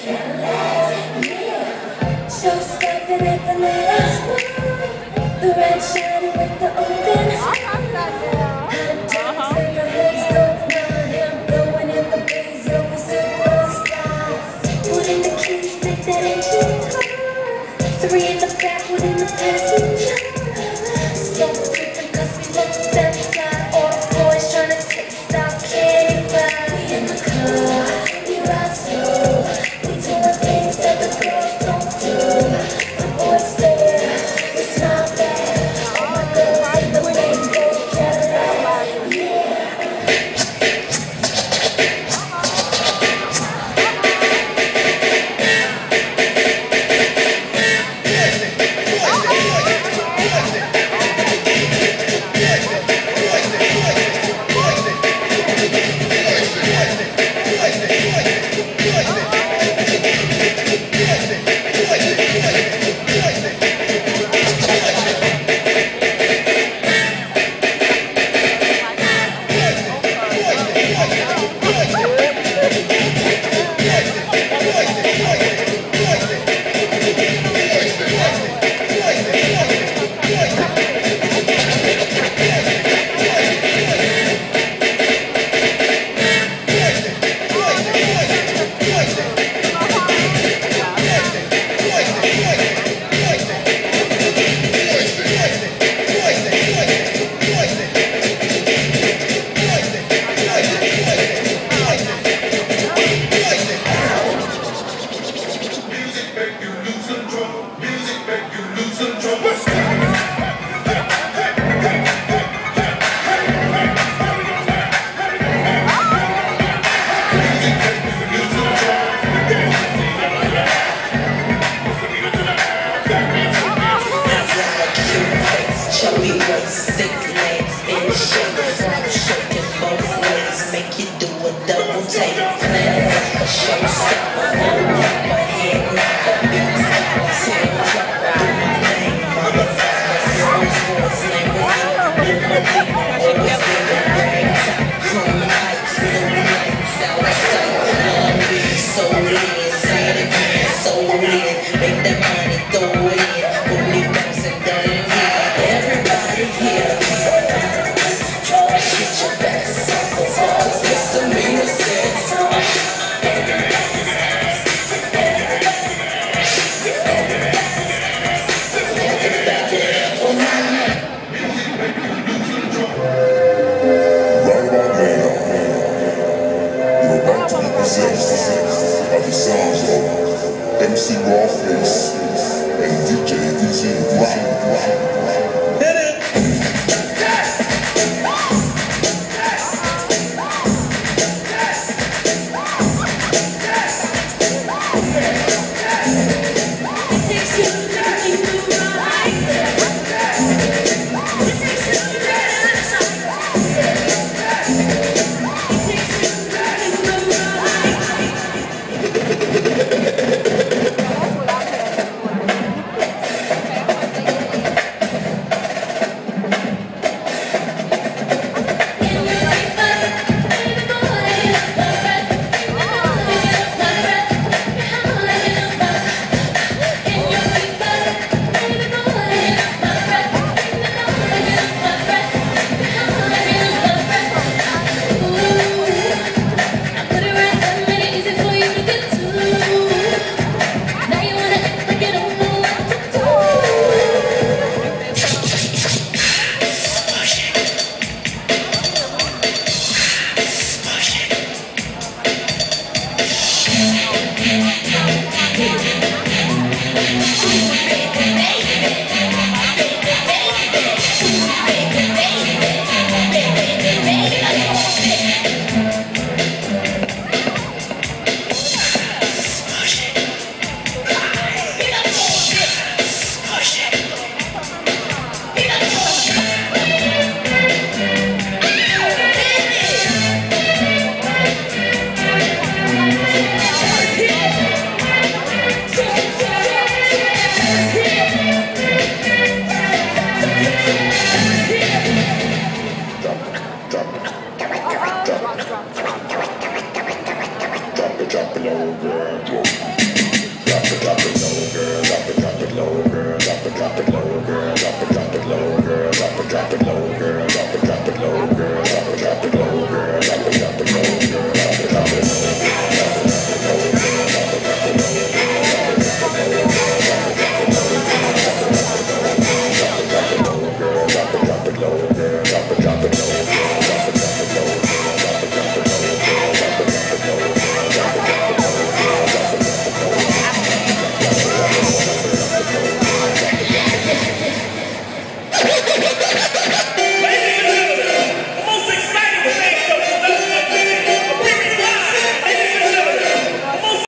Show stepping at the latest one. The red shining with the open hot dogs and the heads don't run. Him blowing in the breeze, yo, we superstars. One in the keys, make that engine hard. Three in the back, one in the passenger. So creeping 'cause we look that fly. All the boys trying to taste our candy bar. We in the car, we ride slow. We doing things that the girls don't do. The boys stare, we smile back. All my girls in the rainbow Cadillac, yeah. MC Rawface and DJ Rock. Hit it! Drop it low, girl. drop it.